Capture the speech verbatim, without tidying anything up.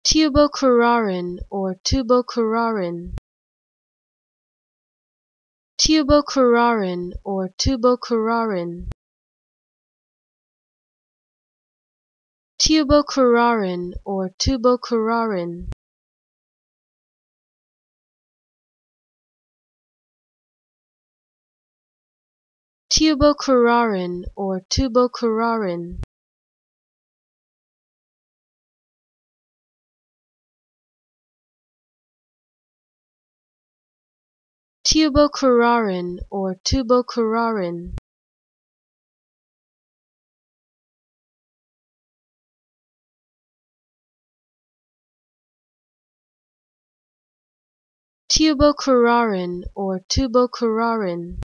Tubocurarine or Tubocurarine. Tubocurarine or Tubocurarine. Tubocurarine or Tubocurarine. Tubocurarine or Tubocurarine. Tubocurarine or Tubocurarine. Tubocurarine or Tubocurarine.